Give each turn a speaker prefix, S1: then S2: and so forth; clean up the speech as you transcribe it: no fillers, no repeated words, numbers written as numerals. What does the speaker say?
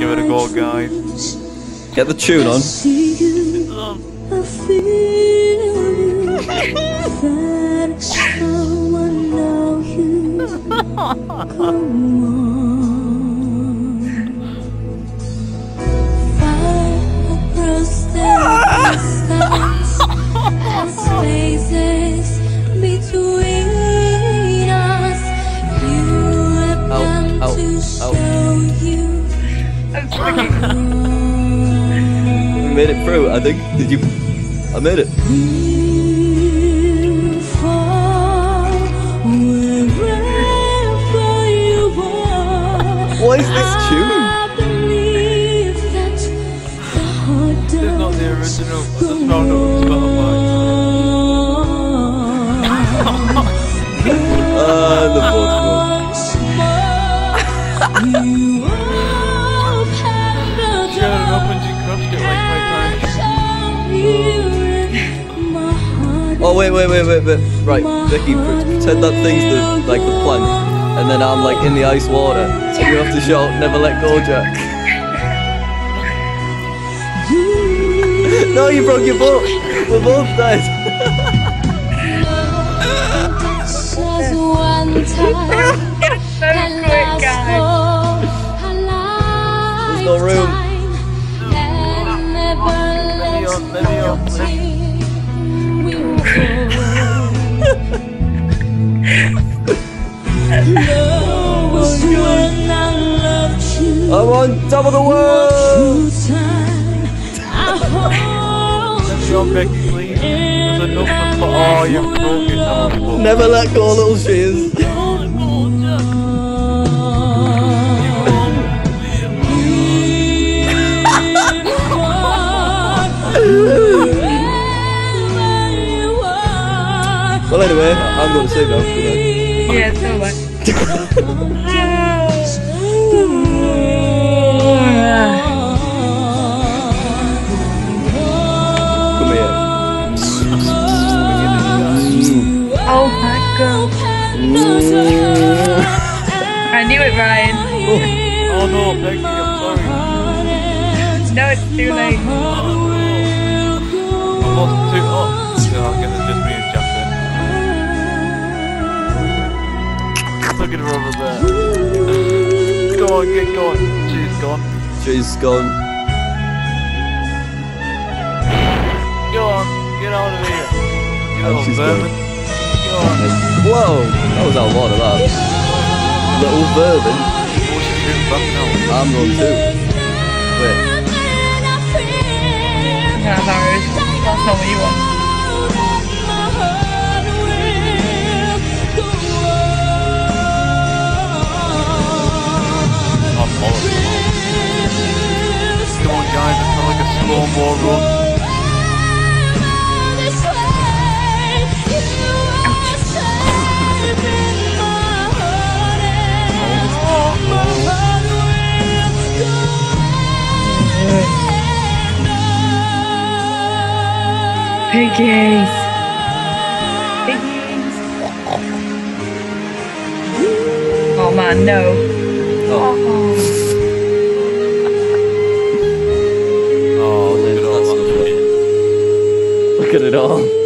S1: give it a go, guys.
S2: Get the tune on. We made it through, I think. Did you? I made it. What is this tune?
S1: This is not the original. I just found it on Spotify.
S2: The fourth one. Oh wait. Right, Becky, pretend that thing's like the plank, and then I'm like in the ice water, and you have to shout, "Never let go, Jack." No, you broke your boat. We're both dead. There's no room. Let me on. I'm on top of the world.
S1: Let me on, Becky, please. There's enough for. Oh, you've broken it.
S2: Never let go, little shears. Well, anyway, I'm going to sleep now.
S3: Yeah, so what?
S2: Come here.
S3: Oh my god. I knew it, Ryan.
S1: Oh no, Becky, I'm sorry.
S3: No, it's too late.
S1: I lost two. Oh, no, I'm gonna just be a chapter. Look at her over there. Go on, get going. She's gone.
S2: She's gone.
S1: Go on, get out of here. You
S2: And
S1: little
S2: she's
S1: vermin. Go on.
S2: Whoa, that was out of order, that. Little vermin.
S1: Oh, she's doing back now.
S2: I'm going too. Wait.
S3: No, that's not what you want.
S1: I'm bollocks. Come on, guys, it's not like a slow-mo run.
S3: Piggies. Oh man, no.
S2: Oh.
S1: Oh, look at all that.
S2: Look at it all.